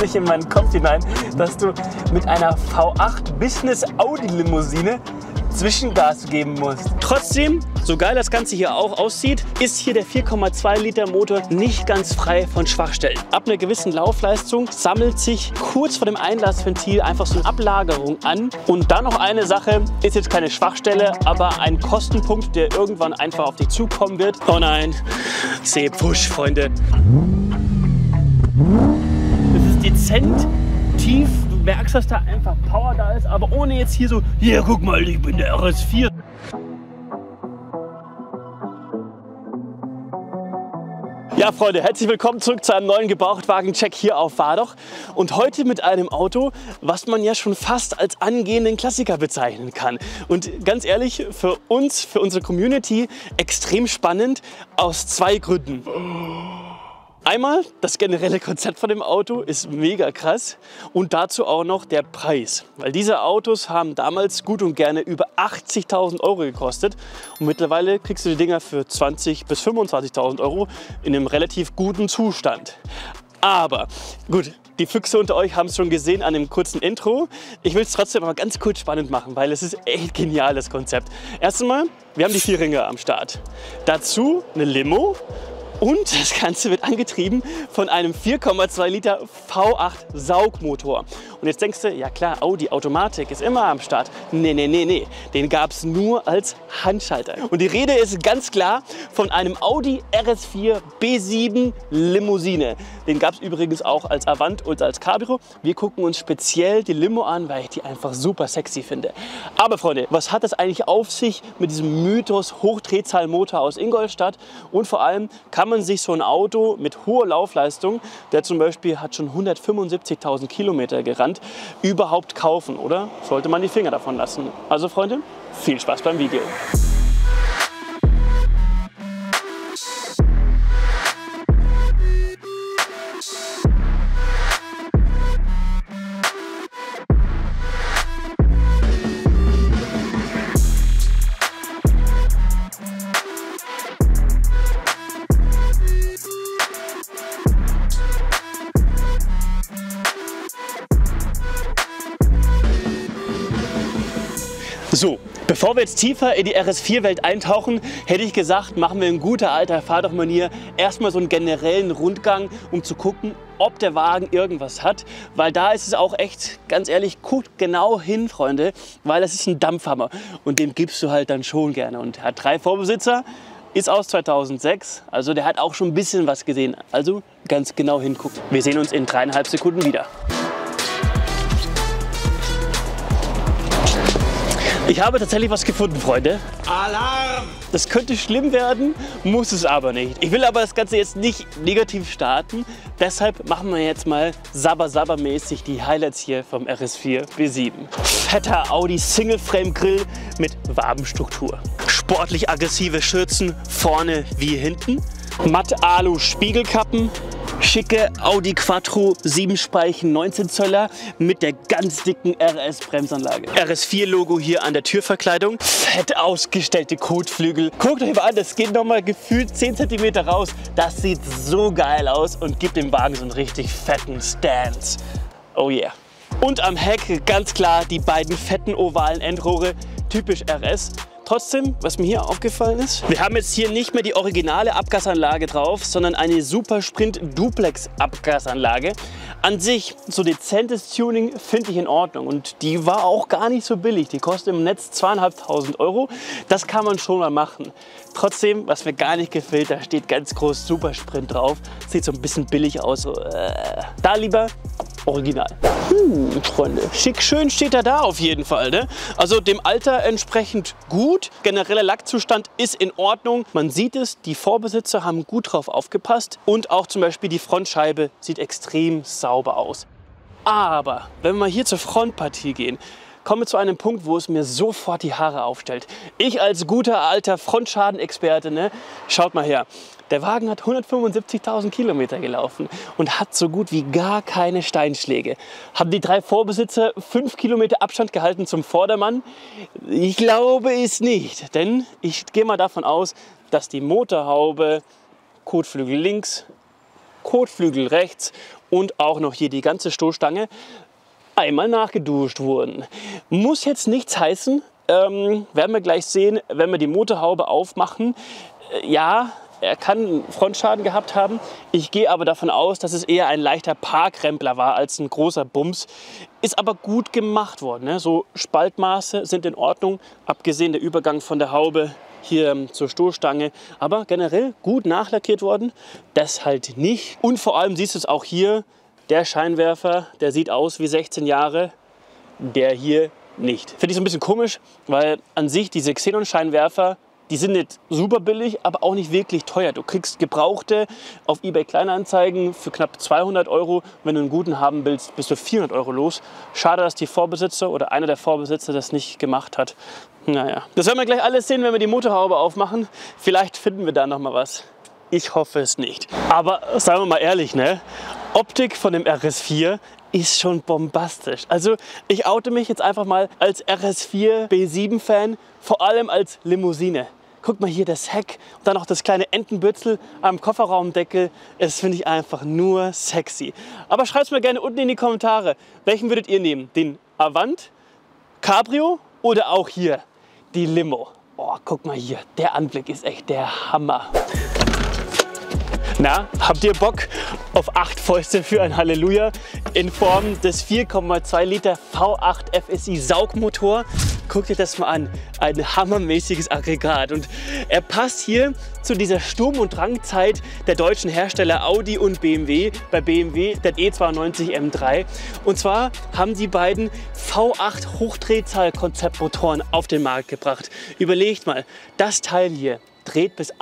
nicht in meinen Kopf hinein, dass du mit einer V8 Business Audi Limousine Zwischengas geben musst. Trotzdem, so geil das Ganze hier auch aussieht, ist hier der 4,2 Liter Motor nicht ganz frei von Schwachstellen. Ab einer gewissen Laufleistung sammelt sich kurz vor dem Einlassventil einfach so eine Ablagerung an. Und dann noch eine Sache, ist jetzt keine Schwachstelle, aber ein Kostenpunkt, der irgendwann einfach auf dich zukommen wird. Oh nein, Seepfusch, Freunde. Das ist dezent tief. Du merkst, dass da einfach Power da ist, aber ohne jetzt hier so, hier guck mal, ich bin der RS4. Ja Freunde, herzlich willkommen zurück zu einem neuen Gebrauchtwagen-Check hier auf Wardoch. Und heute mit einem Auto, was man ja schon fast als angehenden Klassiker bezeichnen kann. Und ganz ehrlich, für uns, für unsere Community, extrem spannend aus zwei Gründen. Einmal, das generelle Konzept von dem Auto ist mega krass und dazu auch noch der Preis. Weil diese Autos haben damals gut und gerne über 80.000 Euro gekostet und mittlerweile kriegst du die Dinger für 20.000 bis 25.000 Euro in einem relativ guten Zustand. Aber gut, die Füchse unter euch haben es schon gesehen an dem kurzen Intro. Ich will es trotzdem aber ganz kurz spannend machen, weil es ist echt genial, das Konzept. Erst einmal, wir haben die 4 Ringe am Start. Dazu eine Limo. Und das Ganze wird angetrieben von einem 4,2 Liter V8 Saugmotor. Und jetzt denkst du, ja klar, Audi Automatik ist immer am Start. Nee. Den gab es nur als Handschalter. Und die Rede ist ganz klar von einem Audi RS4 B7 Limousine. Den gab es übrigens auch als Avant und als Cabrio. Wir gucken uns speziell die Limo an, weil ich die einfach super sexy finde. Aber Freunde, was hat das eigentlich auf sich mit diesem Mythos Hochdrehzahlmotor aus Ingolstadt? Und vor allem, kann man sich so ein Auto mit hoher Laufleistung, der zum Beispiel hat schon 175.000 Kilometer gerannt, überhaupt kaufen, oder sollte man die Finger davon lassen? Also Freunde, viel Spaß beim Video. So, bevor wir jetzt tiefer in die RS4-Welt eintauchen, hätte ich gesagt, machen wir in guter alter Fahrdoch-Manier erstmal so einen generellen Rundgang, um zu gucken, ob der Wagen irgendwas hat. Weil da ist es auch echt, ganz ehrlich, guckt genau hin, Freunde, weil das ist ein Dampfhammer und dem gibst du halt dann schon gerne. Und er hat 3 Vorbesitzer, ist aus 2006, also der hat auch schon ein bisschen was gesehen. Also ganz genau hinguckt. Wir sehen uns in 3,5 Sekunden wieder. Ich habe tatsächlich was gefunden, Freunde. Alarm! Das könnte schlimm werden, muss es aber nicht. Ich will aber das Ganze jetzt nicht negativ starten. Deshalb machen wir jetzt mal sabber-mäßig die Highlights hier vom RS4 B7. Fetter Audi Single Frame Grill mit Wabenstruktur. Sportlich aggressive Schürzen vorne wie hinten. Matt Alu Spiegelkappen. Schicke Audi Quattro 7 Speichen 19 Zöller mit der ganz dicken RS-Bremsanlage. RS4-Logo hier an der Türverkleidung. Fett ausgestellte Kotflügel. Guckt euch mal an, das geht noch mal gefühlt 10 cm raus. Das sieht so geil aus und gibt dem Wagen so einen richtig fetten Stance. Oh yeah. Und am Heck ganz klar die beiden fetten ovalen Endrohre, typisch RS. Trotzdem, was mir hier aufgefallen ist, wir haben jetzt hier nicht mehr die originale Abgasanlage drauf, sondern eine Super Sprint Duplex Abgasanlage. An sich so dezentes Tuning finde ich in Ordnung und die war auch gar nicht so billig. Die kostet im Netz 2.500 Euro. Das kann man schon mal machen. Trotzdem, was mir gar nicht gefällt, da steht ganz groß Super Sprint drauf. Sieht so ein bisschen billig aus. So, da lieber Original. Freunde, schick schön steht er da auf jeden Fall. Ne? Also dem Alter entsprechend gut. Genereller Lackzustand ist in Ordnung. Man sieht es, die Vorbesitzer haben gut drauf aufgepasst. Und auch zum Beispiel die Frontscheibe sieht extrem sauber aus. Aber wenn wir mal hier zur Frontpartie gehen, kommen wir zu einem Punkt, wo es mir sofort die Haare aufstellt. Ich als guter alter Frontschadenexperte, ne? Schaut mal her. Der Wagen hat 175.000 Kilometer gelaufen und hat so gut wie gar keine Steinschläge. Haben die 3 Vorbesitzer 5 Kilometer Abstand gehalten zum Vordermann? Ich glaube es nicht, denn ich gehe mal davon aus, dass die Motorhaube, Kotflügel links, Kotflügel rechts und auch noch hier die ganze Stoßstange einmal nachgeduscht wurden. Muss jetzt nichts heißen, werden wir gleich sehen, wenn wir die Motorhaube aufmachen. Ja, er kann einen Frontschaden gehabt haben. Ich gehe aber davon aus, dass es eher ein leichter Parkrempler war als ein großer Bums. Ist aber gut gemacht worden. Ne? So Spaltmaße sind in Ordnung, abgesehen der Übergang von der Haube hier zur Stoßstange. Aber generell gut nachlackiert worden, das halt nicht. Und vor allem siehst du es auch hier, der Scheinwerfer, der sieht aus wie 16 Jahre, der hier nicht. Finde ich so ein bisschen komisch, weil an sich diese Xenon-Scheinwerfer, die sind nicht super billig, aber auch nicht wirklich teuer. Du kriegst gebrauchte auf eBay Kleinanzeigen für knapp 200 €. Wenn du einen guten haben willst, bist du 400 € los. Schade, dass die Vorbesitzer oder einer der Vorbesitzer das nicht gemacht hat. Naja, das werden wir gleich alles sehen, wenn wir die Motorhaube aufmachen. Vielleicht finden wir da noch mal was. Ich hoffe es nicht. Aber sagen wir mal ehrlich, ne? Optik von dem RS4 ist schon bombastisch. Also ich oute mich jetzt einfach mal als RS4 B7-Fan, vor allem als Limousine. Guck mal hier das Heck und dann noch das kleine Entenbürzel am Kofferraumdeckel. Das finde ich einfach nur sexy. Aber schreibt es mir gerne unten in die Kommentare. Welchen würdet ihr nehmen? Den Avant, Cabrio oder auch hier die Limo? Oh, guck mal hier, der Anblick ist echt der Hammer. Na, habt ihr Bock auf 8 Fäuste für ein Halleluja in Form des 4,2 Liter V8 FSI Saugmotor? Guckt ihr das mal an, ein hammermäßiges Aggregat und er passt hier zu dieser Sturm- und Drangzeit der deutschen Hersteller Audi und BMW. Bei BMW der E92 M3 und zwar haben die beiden V8 Hochdrehzahl-Konzeptmotoren auf den Markt gebracht. Überlegt mal, das Teil hier dreht bis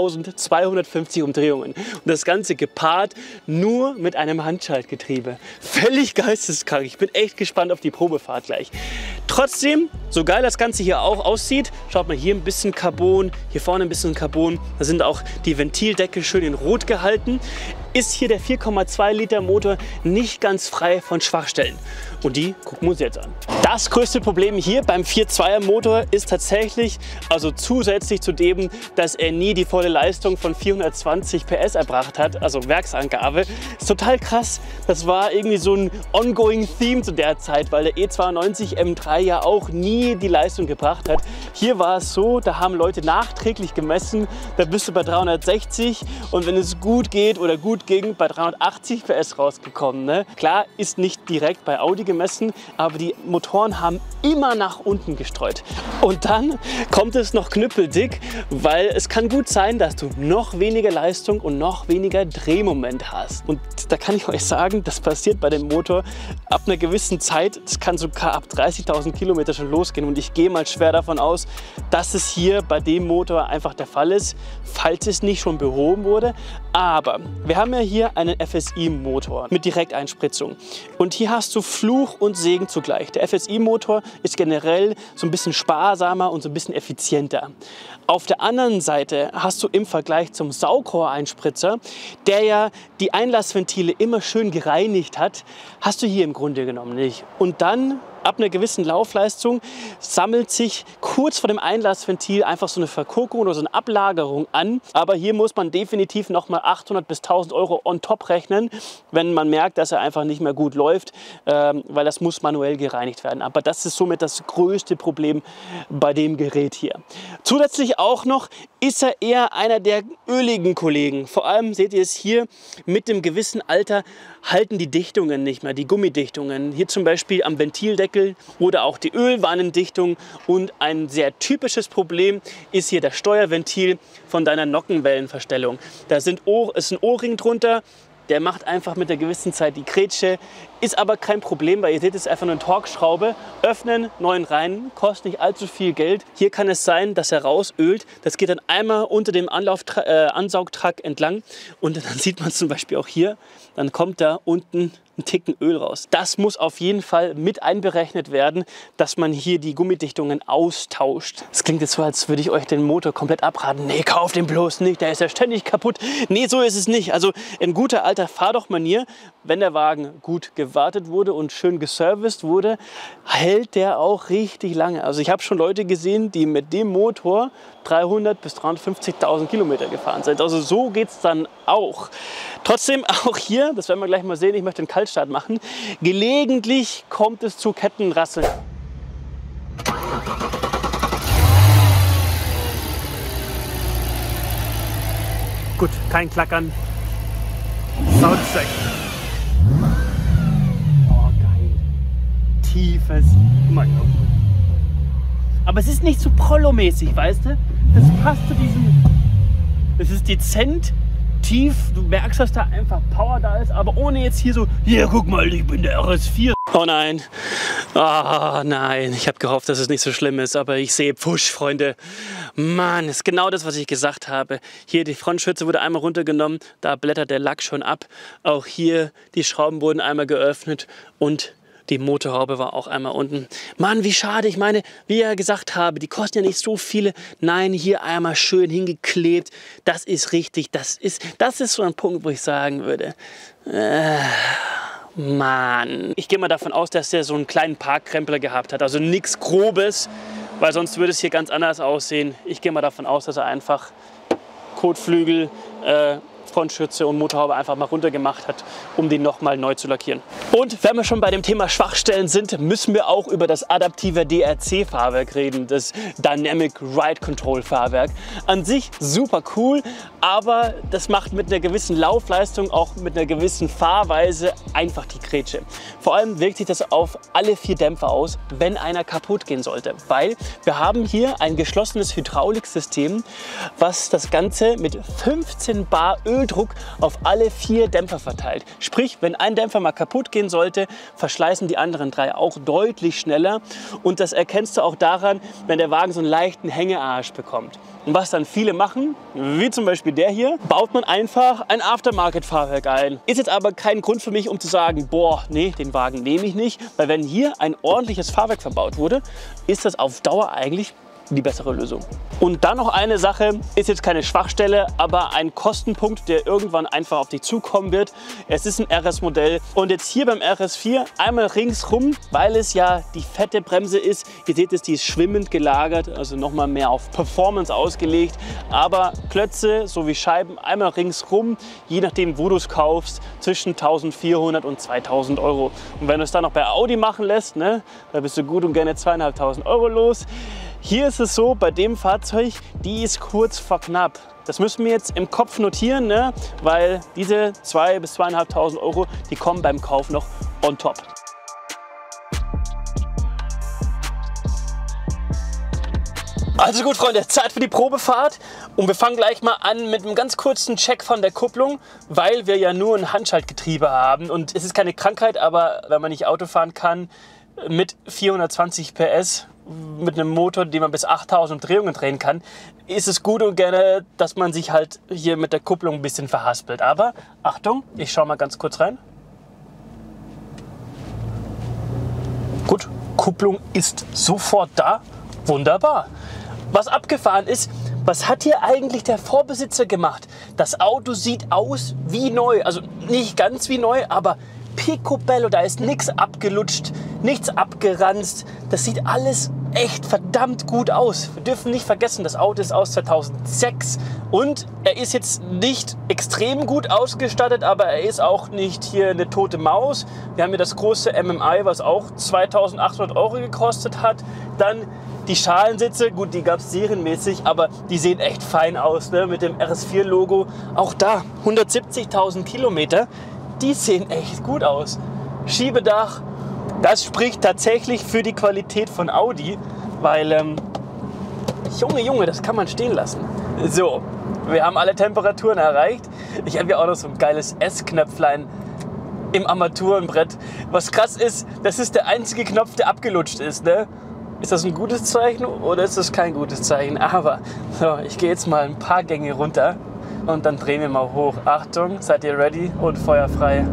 8250 Umdrehungen. Und das Ganze gepaart nur mit einem Handschaltgetriebe. Völlig geisteskrank. Ich bin echt gespannt auf die Probefahrt gleich. Trotzdem, so geil das Ganze hier auch aussieht, schaut mal hier ein bisschen Carbon, hier vorne ein bisschen Carbon. Da sind auch die Ventildeckel schön in Rot gehalten. Ist hier der 4,2 Liter Motor nicht ganz frei von Schwachstellen. Und die gucken wir uns jetzt an. Das größte Problem hier beim 4.2er Motor ist tatsächlich, also zusätzlich zu dem, dass er nie die volle Leistung von 420 PS erbracht hat, also Werksangabe, ist total krass. Das war irgendwie so ein ongoing Theme zu der Zeit, weil der E92 M3 ja auch nie die Leistung gebracht hat. Hier war es so, da haben Leute nachträglich gemessen, da bist du bei 360 und wenn es gut geht oder gut ging, bei 380 PS rausgekommen. Ne? Klar, ist nicht direkt bei Audi gemessen, aber die Motoren haben immer nach unten gestreut. Und dann kommt es noch knüppeldick, weil es kann gut sein, dass du noch weniger Leistung und noch weniger Drehmoment hast. Und da kann ich euch sagen, das passiert bei dem Motor ab einer gewissen Zeit. Das kann sogar ab 30.000 Kilometer schon losgehen. Und ich gehe mal schwer davon aus, dass es hier bei dem Motor einfach der Fall ist, falls es nicht schon behoben wurde. Aber wir haben ja hier einen FSI-Motor mit Direkteinspritzung. Und hier hast du Fluch und Segen zugleich. Der FSI-Motor ist generell so ein bisschen sparsamer und so ein bisschen effizienter. Auf der anderen Seite hast du im Vergleich zum Saugrohreinspritzer, der ja die Einlassventile immer schön gereinigt hat, hast du hier im Grunde genommen nicht. Und dann ab einer gewissen Laufleistung sammelt sich kurz vor dem Einlassventil einfach so eine Verkorkung oder so eine Ablagerung an. Aber hier muss man definitiv nochmal 800 bis 1000 € on top rechnen, wenn man merkt, dass er einfach nicht mehr gut läuft, weil das muss manuell gereinigt werden. Aber das ist somit das größte Problem bei dem Gerät hier. Zusätzlich auch noch ist er eher einer der öligen Kollegen. Vor allem seht ihr es hier, mit dem gewissen Alter halten die Dichtungen nicht mehr, die Gummidichtungen. Hier zum Beispiel am Ventildeckel oder auch die Ölwannendichtung. Und ein sehr typisches Problem ist hier das Steuerventil von deiner Nockenwellenverstellung. Da ist ein O-Ring drunter. Der macht einfach mit einer gewissen Zeit die Grätsche, ist aber kein Problem, weil ihr seht, es ist einfach nur eine Torx-Schraube. Öffnen, neuen rein, kostet nicht allzu viel Geld. Hier kann es sein, dass er rausölt. Das geht dann einmal unter dem Ansaugtrakt entlang und dann sieht man zum Beispiel auch hier, dann kommt da unten ein Ticken Öl raus. Das muss auf jeden Fall mit einberechnet werden, dass man hier die Gummidichtungen austauscht. Es klingt jetzt so, als würde ich euch den Motor komplett abraten. Nee, kauft den bloß nicht, der ist ja ständig kaputt. Nee, so ist es nicht. Also in guter alter Fahrdochmanier, wenn der Wagen gut gewartet gewartet wurde und schön geserviced wurde, hält der auch richtig lange. Also ich habe schon Leute gesehen, die mit dem Motor 300.000 bis 350.000 Kilometer gefahren sind. Also so geht es dann auch. Trotzdem auch hier, das werden wir gleich mal sehen, ich möchte einen Kaltstart machen, gelegentlich kommt es zu Kettenrasseln. Gut, kein Klackern. Soundcheck. Oh, geil. Tiefes. Aber es ist nicht so Prollo-mäßig, weißt du? Das passt zu diesem. Es ist dezent, tief. Du merkst, dass da einfach Power da ist, aber ohne jetzt hier so, hier, guck mal, ich bin der RS4. Oh nein. Ah, nein. Ich habe gehofft, dass es nicht so schlimm ist, aber ich sehe Pfusch, Freunde. Mann, ist genau das, was ich gesagt habe. Hier, die Frontschütze wurde einmal runtergenommen, da blättert der Lack schon ab. Auch hier, die Schrauben wurden einmal geöffnet und die Motorhaube war auch einmal unten. Mann, wie schade. Ich meine, wie ich ja gesagt habe, die kosten ja nicht so viele. Nein, hier einmal schön hingeklebt. Das ist richtig. Das ist so ein Punkt, wo ich sagen würde, Mann. Ich gehe mal davon aus, dass der so einen kleinen Parkkrempler gehabt hat. Also nichts Grobes, weil sonst würde es hier ganz anders aussehen. Ich gehe mal davon aus, dass er einfach Kotflügel, Frontschütze und Motorhaube einfach mal runter gemacht hat, um den nochmal neu zu lackieren. Und wenn wir schon bei dem Thema Schwachstellen sind, müssen wir auch über das adaptive DRC-Fahrwerk reden, das Dynamic Ride Control Fahrwerk. An sich super cool, aber das macht mit einer gewissen Laufleistung, auch mit einer gewissen Fahrweise einfach die Grätsche. Vor allem wirkt sich das auf alle 4 Dämpfer aus, wenn einer kaputt gehen sollte, weil wir haben hier ein geschlossenes Hydrauliksystem, was das Ganze mit 15 Bar Öldruck auf alle 4 Dämpfer verteilt. Sprich, wenn ein Dämpfer mal kaputt gehen sollte, verschleißen die anderen 3 auch deutlich schneller. Und das erkennst du auch daran, wenn der Wagen so einen leichten Hängearsch bekommt. Und was dann viele machen, wie zum Beispiel der hier, baut man einfach ein Aftermarket-Fahrwerk ein. Ist jetzt aber kein Grund für mich, um zu sagen, boah, nee, den Wagen nehme ich nicht. Weil wenn hier ein ordentliches Fahrwerk verbaut wurde, ist das auf Dauer eigentlich die bessere Lösung. Und dann noch eine Sache, ist jetzt keine Schwachstelle, aber ein Kostenpunkt, der irgendwann einfach auf dich zukommen wird. Es ist ein RS-Modell und jetzt hier beim RS4 einmal ringsrum, weil es ja die fette Bremse ist. Ihr seht es, die ist schwimmend gelagert, also nochmal mehr auf Performance ausgelegt. Aber Klötze sowie Scheiben einmal ringsrum, je nachdem wo du es kaufst, zwischen 1400 und 2000 Euro. Und wenn du es dann noch bei Audi machen lässt, ne, da bist du gut und gerne 2500 Euro los. Hier ist es so, bei dem Fahrzeug, die ist kurz vor knapp. Das müssen wir jetzt im Kopf notieren, ne? Weil diese 2.000 bis 2.500 Euro, die kommen beim Kauf noch on top. Also gut, Freunde, Zeit für die Probefahrt. Und wir fangen gleich mal an mit einem ganz kurzen Check von der Kupplung, weil wir ja nur ein Handschaltgetriebe haben. Und es ist keine Krankheit, aber wenn man nicht Auto fahren kann, mit 420 PS, mit einem Motor, den man bis 8000 Drehungen drehen kann, ist es gut und gerne, dass man sich halt hier mit der Kupplung ein bisschen verhaspelt. Aber Achtung, ich schaue mal ganz kurz rein. Gut, Kupplung ist sofort da. Wunderbar. Was abgefahren ist, was hat hier eigentlich der Vorbesitzer gemacht? Das Auto sieht aus wie neu. Also nicht ganz wie neu, aber picobello, da ist nichts abgelutscht, nichts abgeranzt. Das sieht alles echt verdammt gut aus. Wir dürfen nicht vergessen, das Auto ist aus 2006 und er ist jetzt nicht extrem gut ausgestattet, aber er ist auch nicht hier eine tote Maus. Wir haben hier das große MMI, was auch 2800 Euro gekostet hat. Dann die Schalensitze, gut, die gab es serienmäßig, aber die sehen echt fein aus, ne? Mit dem RS4-Logo. Auch da 170.000 Kilometer. Die sehen echt gut aus. Schiebedach, das spricht tatsächlich für die Qualität von Audi, weil, Junge, das kann man stehen lassen. So, wir haben alle Temperaturen erreicht. Ich habe ja auch noch so ein geiles S-Knöpflein im Armaturenbrett. Was krass ist, das ist der einzige Knopf, der abgelutscht ist, ne? Ist das ein gutes Zeichen oder ist das kein gutes Zeichen? Aber, so, ich gehe jetzt mal ein paar Gänge runter. Und dann drehen wir mal hoch. Achtung, seid ihr ready? Und Feuer frei.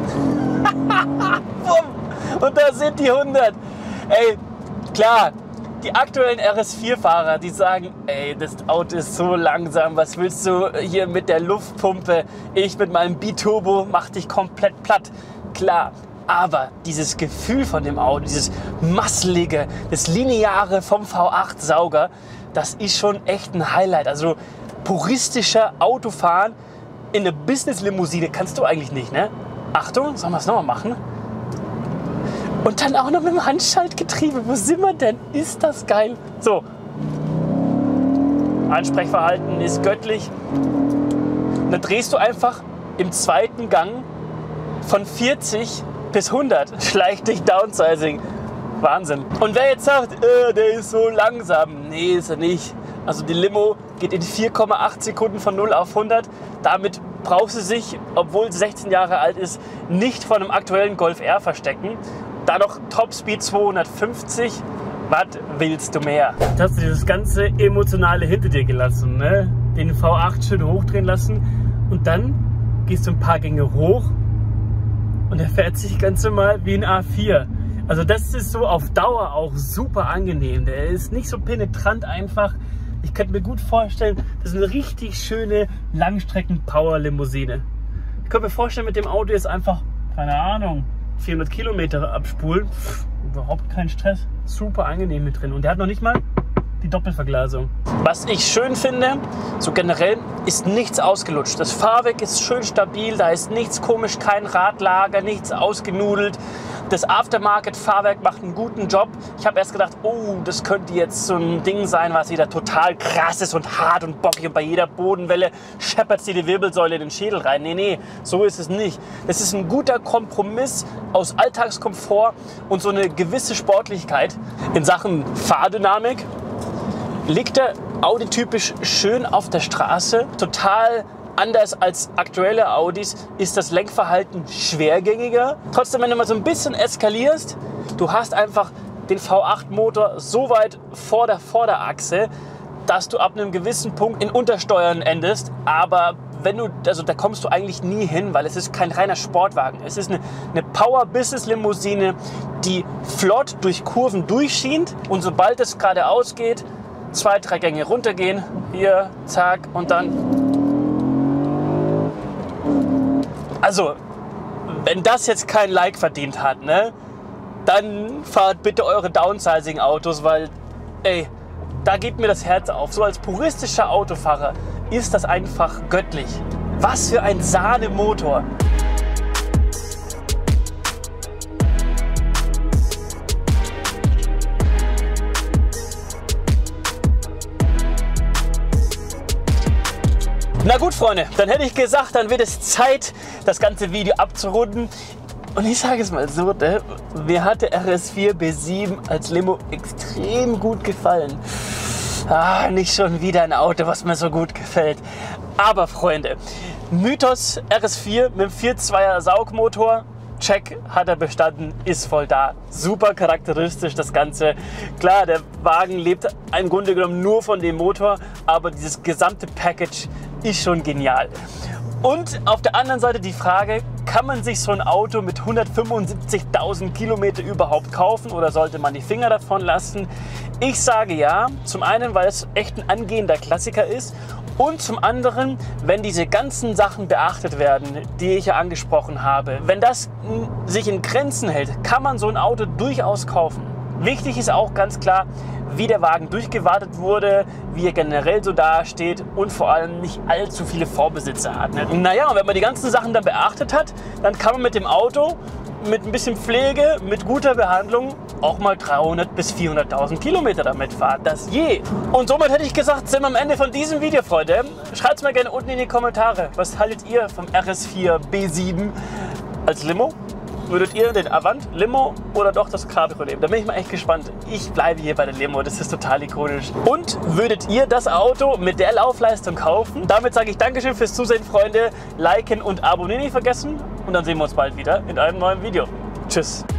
Und da sind die 100. Ey, klar, Die aktuellen RS4-Fahrer, die sagen, ey, das Auto ist so langsam, was willst du hier mit der Luftpumpe? Ich mit meinem Biturbo mach dich komplett platt. Klar, aber dieses Gefühl von dem Auto, dieses Masselige, das Lineare vom V8-Sauger, das ist schon echt ein Highlight. Also puristischer Autofahren in eine Business-Limousine kannst du eigentlich nicht, ne? Achtung, sollen wir es nochmal machen? Und dann auch noch mit dem Handschaltgetriebe. Wo sind wir denn? Ist das geil? So. Ansprechverhalten ist göttlich. Und dann drehst du einfach im zweiten Gang von 40 bis 100. Schleicht dich Downsizing. Wahnsinn. Und wer jetzt sagt, der ist so langsam. Nee, ist er nicht. Also die Limo geht in 4,8 Sekunden von 0 auf 100. Damit braucht sie sich, obwohl sie 16 Jahre alt ist, nicht von einem aktuellen Golf R verstecken. Da noch Topspeed 250. Was willst du mehr? Jetzt hast du dieses ganze Emotionale hinter dir gelassen, ne? Den V8 schön hochdrehen lassen und dann gehst du ein paar Gänge hoch und er fährt sich ganz normal wie ein A4. Also das ist so auf Dauer auch super angenehm. Der ist nicht so penetrant einfach. Ich könnte mir gut vorstellen, das ist eine richtig schöne Langstrecken-Power-Limousine. Ich könnte mir vorstellen, mit dem Auto jetzt einfach, keine Ahnung, 400 Kilometer abspulen. Überhaupt kein Stress. Super angenehm mit drin. Und der hat noch nicht mal die Doppelverglasung. Was ich schön finde, so generell, ist nichts ausgelutscht. Das Fahrwerk ist schön stabil, da ist nichts komisch, kein Radlager, nichts ausgenudelt. Das Aftermarket-Fahrwerk macht einen guten Job. Ich habe erst gedacht, oh, das könnte jetzt so ein Ding sein, was wieder total krass ist und hart und bockig und bei jeder Bodenwelle scheppert dir die Wirbelsäule in den Schädel rein. Nee, nee, so ist es nicht. Es ist ein guter Kompromiss aus Alltagskomfort und so eine gewisse Sportlichkeit. In Sachen Fahrdynamik liegt der Audi typisch schön auf der Straße. Total anders als aktuelle Audis ist das Lenkverhalten schwergängiger. Trotzdem, wenn du mal so ein bisschen eskalierst, du hast einfach den V8-Motor so weit vor der Vorderachse, dass du ab einem gewissen Punkt in Untersteuern endest. Aber wenn du, also da kommst du eigentlich nie hin, weil es ist kein reiner Sportwagen. Es ist eine Power-Business-Limousine, die flott durch Kurven durchschient. Und sobald es geradeaus geht, 2, 3 Gänge runtergehen, hier, zack, und dann. Also, wenn das jetzt kein Like verdient hat, ne, dann fahrt bitte eure Downsizing-Autos, weil, ey, da geht mir das Herz auf. So als puristischer Autofahrer ist das einfach göttlich. Was für ein Sahnemotor! Na gut, Freunde, dann hätte ich gesagt, dann wird es Zeit, das ganze Video abzurunden. Und ich sage es mal so, mir hat der RS4 B7 als Limo extrem gut gefallen. Nicht schon wieder ein Auto, was mir so gut gefällt. Aber Freunde, Mythos RS4 mit dem 4.2er Saugmotor, check, hat er bestanden, ist voll da. Super charakteristisch das Ganze. Klar, der Wagen lebt im Grunde genommen nur von dem Motor, aber dieses gesamte Package ist schon genial. Und auf der anderen Seite die Frage, kann man sich so ein Auto mit 175.000 Kilometer überhaupt kaufen oder sollte man die Finger davon lassen? Ich sage ja, zum einen, weil es echt ein angehender Klassiker ist und zum anderen, wenn diese ganzen Sachen beachtet werden, die ich ja angesprochen habe. Wenn das sich in Grenzen hält, kann man so ein Auto durchaus kaufen. Wichtig ist auch ganz klar, wie der Wagen durchgewartet wurde, wie er generell so dasteht und vor allem nicht allzu viele Vorbesitzer hat. Ne? Naja, und wenn man die ganzen Sachen dann beachtet hat, dann kann man mit dem Auto, mit ein bisschen Pflege, mit guter Behandlung auch mal 300.000 bis 400.000 Kilometer damit fahren. Das je. Und somit hätte ich gesagt, sind wir am Ende von diesem Video, Freunde. Schreibt es mir gerne unten in die Kommentare. Was haltet ihr vom RS4 B7 als Limo? Würdet ihr den Avant Limo oder doch das Cabrio nehmen? Da bin ich mal echt gespannt. Ich bleibe hier bei der Limo, das ist total ikonisch. Und würdet ihr das Auto mit der Laufleistung kaufen? Damit sage ich Dankeschön fürs Zusehen, Freunde. Liken und abonnieren nicht vergessen. Und dann sehen wir uns bald wieder in einem neuen Video. Tschüss.